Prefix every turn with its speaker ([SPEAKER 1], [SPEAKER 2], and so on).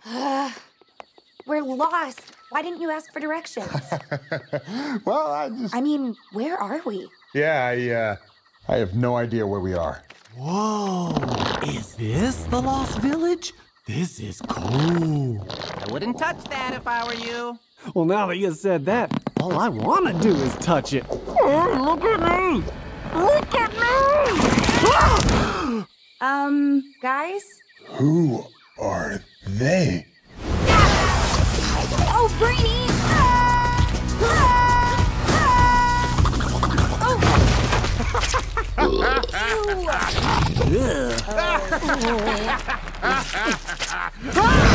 [SPEAKER 1] We're lost. Why didn't you ask for directions?
[SPEAKER 2] Well,
[SPEAKER 1] I mean, where are we?
[SPEAKER 2] Yeah, I have no idea where we are.
[SPEAKER 3] Whoa, is this the Lost Village? This is cool.
[SPEAKER 4] I wouldn't touch that if I were you.
[SPEAKER 3] Well, now that you said that, all I want to do is touch it. Oh, look at me! Look at me!
[SPEAKER 1] Guys?
[SPEAKER 2] Who are they?
[SPEAKER 1] Oh, Brainy! Oh!